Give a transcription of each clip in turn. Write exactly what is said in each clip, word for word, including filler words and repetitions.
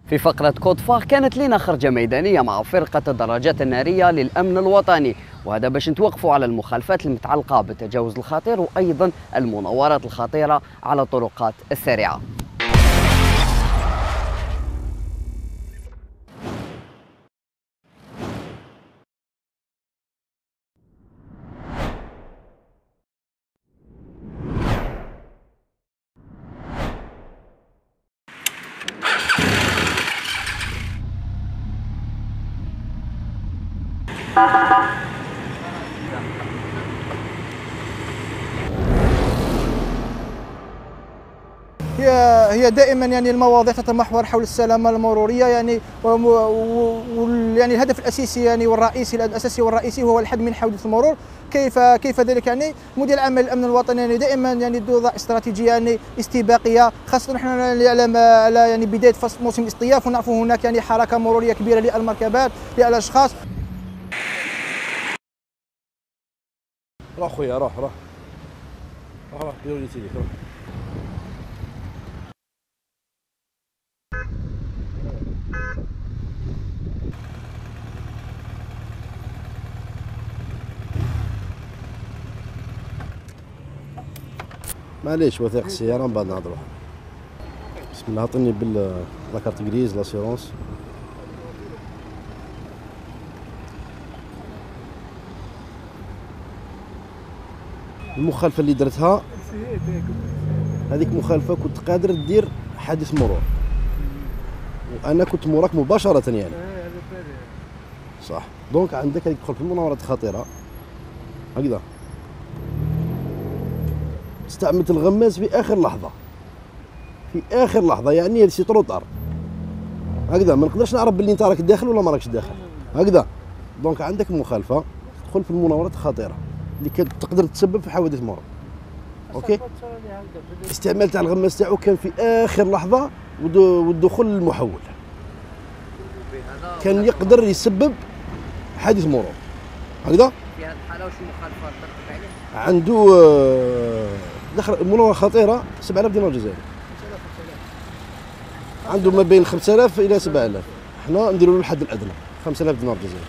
في فقرة كود فار كانت لنا خرجة ميدانية مع فرقة الدراجات النارية للأمن الوطني، وهذا باش نتوقفوا على المخالفات المتعلقة بالتجاوز الخطير وأيضا المناورات الخطيرة على الطرقات السريعة. هي هي دائما يعني المواضيع تتمحور حول السلامه المروريه، يعني يعني الهدف الاساسي يعني والرئيسي الاساسي والرئيسي هو الحد من حوادث المرور. كيف كيف ذلك؟ يعني مدير العام للامن الوطني يعني دائما يعني توضع استراتيجيه يعني استباقيه، خاصه نحن نعلم على يعني بدايه فصل موسم الاصطياف، ونعرف هناك يعني حركه مروريه كبيره للمركبات للاشخاص. روح خويا روح روح روح روح ديروا لي تيليك روح. معليش وثيق السيارة من بعد نهضروا. بسم الله عطيني بال لاكارت غريز لاسيرونس. المخالفة اللي درتها هذيك مخالفة كنت قادر دير حادث مرور، وأنا كنت موراك مباشرة يعني. صح، دونك عندك هذيك تدخل في المناورات الخطيرة هكذا. استعملت الغماز في اخر لحظه في اخر لحظه يعني سي تروطار هكذا، ما نقدرش نعرف باللي انت راك داخل ولا ما راكش داخل هكذا. دونك عندك مخالفه تدخل في المناورات الخطيره اللي كانت تقدر تسبب في حوادث مرور. اوكي، استعمال تاع الغماز تاعو كان في اخر لحظه والدخول للمحول كان يقدر يسبب حادث مرور هكذا. في هذه الحاله واش المخالفه ترتب عليه؟ عنده دخل مناورة خطيرة سبعة آلاف دينار جزائري. عنده ما بين خمسة آلاف إلى سبعة آلاف، حنا نديروا له الحد الأدنى خمسة آلاف دينار جزائري.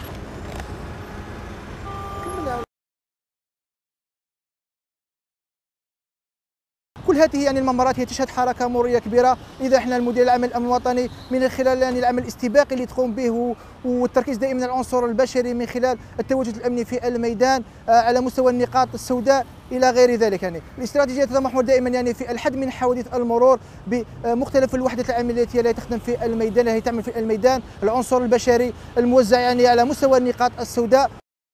كل هذه يعني الممرات هي تشهد حركه مروريه كبيره. اذا احنا المدير العام للامن الوطني من خلال يعني العمل الاستباقي اللي تقوم به والتركيز دائما على العنصر البشري من خلال التواجد الامني في الميدان على مستوى النقاط السوداء الى غير ذلك، يعني الاستراتيجيه تتمحور دائما يعني في الحد من حوادث المرور بمختلف الوحدات العامليه التي تخدم في الميدان، التي تعمل في الميدان، العنصر البشري الموزع يعني على مستوى النقاط السوداء.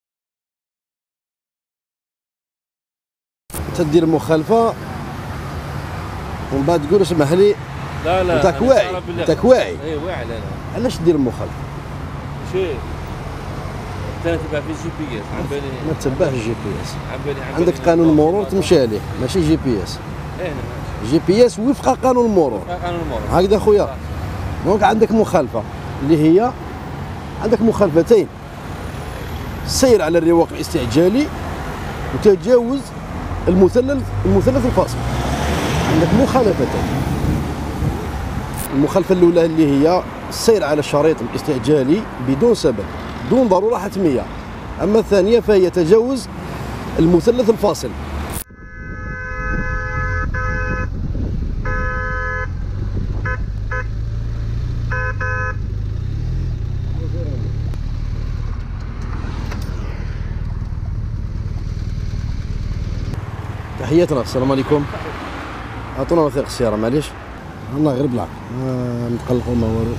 تدير مخالفه ومن بعد تقول اسمح لي. لا لا انت واعي انت واعي اي واعي. انا علاش دير المخالفه؟ شي انت تبع في الجي بي اس عن بالي ما تتبعش الجي بي اس. عن بالي عندك قانون المرور تمشي عليه ماشي جي بي اس. اي نعم جي بي اس وفق قانون المرور. قانون المرور هكذا خويا. دونك عندك مخالفه اللي هي عندك مخالفتين: السير على الرواق الاستعجالي وتجاوز المثلث المثلث الفاصل. عندك مخالفتين. المخالفة الأولى اللي هي السير على الشريط الاستعجالي بدون سبب دون ضرورة حتمية، أما الثانية فهي تجاوز المثلث الفاصل. تحياتنا، السلام عليكم. عطونا وثيق السيارة معليش. الله غير بلاك ما نتقلقوا ما والو.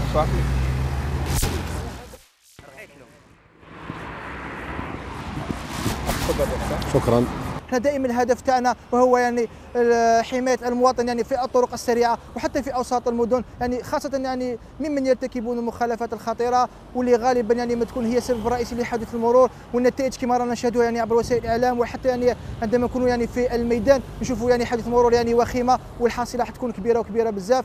شكرا. احنا دائما الهدف تاعنا وهو يعني حمايه المواطن يعني في الطرق السريعه وحتى في اوساط المدن، يعني خاصه يعني ممن يرتكبون المخالفات الخطيره واللي غالبا يعني ما تكون هي السبب الرئيسي لحادث المرور، والنتائج كما رانا نشاهدوها يعني عبر وسائل الاعلام، وحتى يعني عندما نكونوا يعني في الميدان نشوفوا يعني حادث مرور يعني وخيمه والحاصله حتكون كبيره وكبيره بزاف.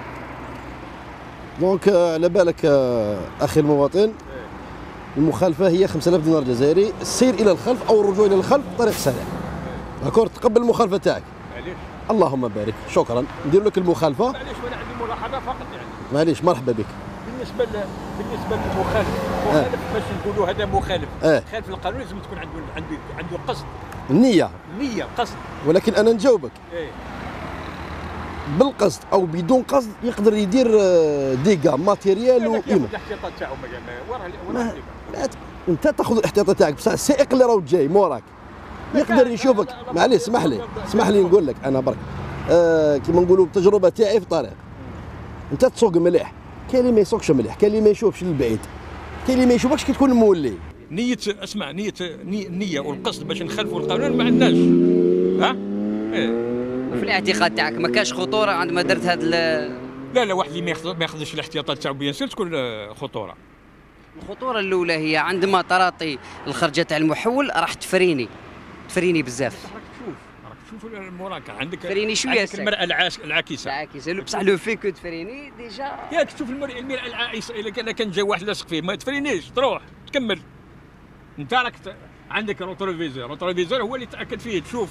دونك على بالك اخي المواطن، المخالفه هي خمسة آلاف دينار جزائري، السير الى الخلف او الرجوع الى الخلف بطريق سريع. داكور، تقبل المخالفه تاعك. معليش. اللهم بارك، شكرا. ندير لك المخالفه. معليش وانا عندي ملاحظه. هذا فقط يعني. معليش مرحبا بك. بالنسبه ل... بالنسبه للمخالف، مخالف آه. باش نقولوا هذا مخالف، آه. خالف القانون لازم تكون عنده عنده عنده قصد. النية. نية قصد. ولكن انا نجاوبك. ايه. بالقصد او بدون قصد يقدر يدير ديغا ماتيريال وقيمه. الاحتياطات تاعو وراه وراه انت تاخذ الاحتياطات تاعك، بصح السائق اللي راهو جاي موراك يقدر يشوفك. معليش اسمح لي اسمح لي نقول لك انا برك آه كيما نقولوا بالتجربه تاعي في الطريق. انت تسوق مليح، كاين اللي ما يسوقش مليح، كاين اللي ما يشوفش للبعيد، كاين اللي ما يشوفكش كي تكون مولي. نية اسمع نية النية والقصد باش نخالفوا القانون ما عندناش. ها؟ ايه. وفي الاعتقاد تاعك ما كاش خطوره عندما درت هذا لا لا واحد اللي ما ياخذش الاحتياطات تاعو بيان سير تكون خطوره. الخطوره الاولى هي عندما تراطي الخرجه تاع المحول راح تفريني تفريني بزاف. راك تشوف راك تشوف موراك عندك تفريني شويه عندك المرأة العاكسه العاكسه بصح لو في كو تفريني ديجا ياك تشوف المرأة العاكسه الا كان كان جا واحد لاصق فيه ما تفرينيش تروح تكمل. انت راك عندك روتروفيزور، روتروفيزور هو اللي تاكد فيه تشوف.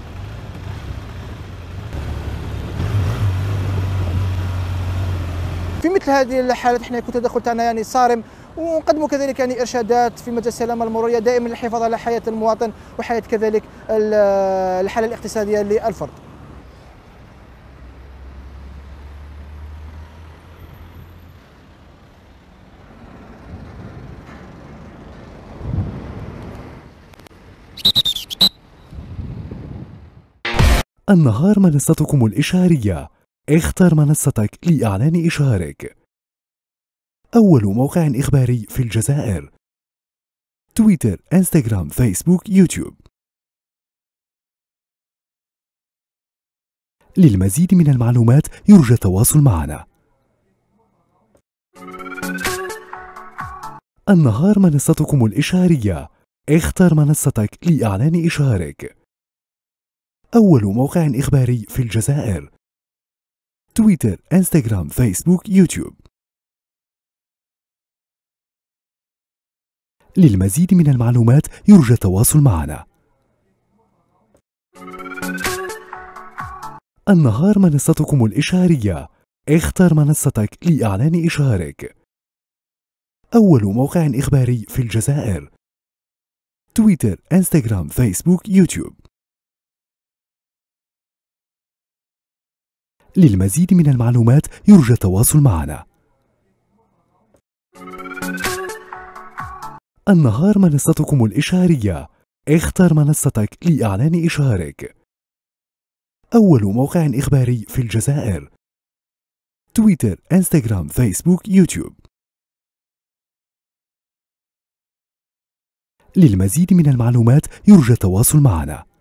في مثل هذه الحالات احنا يكون التدخل تاعنا يعني صارم، ونقدموا كذلك يعني ارشادات في مجال السلامه المروريه دائما للحفاظ على حياه المواطن وحياه كذلك الحاله الاقتصاديه للفرد. النهار منصتكم الإشعارية. اختر منصتك لإعلان إشهارك. أول موقع إخباري في الجزائر. تويتر، انستغرام، فيسبوك، يوتيوب. للمزيد من المعلومات يرجى التواصل معنا. النهار منصتكم الإشعارية. اختر منصتك لإعلان إشهارك. أول موقع إخباري في الجزائر. تويتر، انستغرام، فيسبوك، يوتيوب. للمزيد من المعلومات يرجى التواصل معنا. النهار منصتكم الإشعارية. اختر منصتك لإعلان إشهارك. أول موقع إخباري في الجزائر. تويتر، انستغرام، فيسبوك، يوتيوب. للمزيد من المعلومات يرجى التواصل معنا. النهار منصتكم الإشعارية. اختر منصتك لإعلان إشهارك. أول موقع إخباري في الجزائر. تويتر، انستغرام، فيسبوك، يوتيوب. للمزيد من المعلومات يرجى التواصل معنا.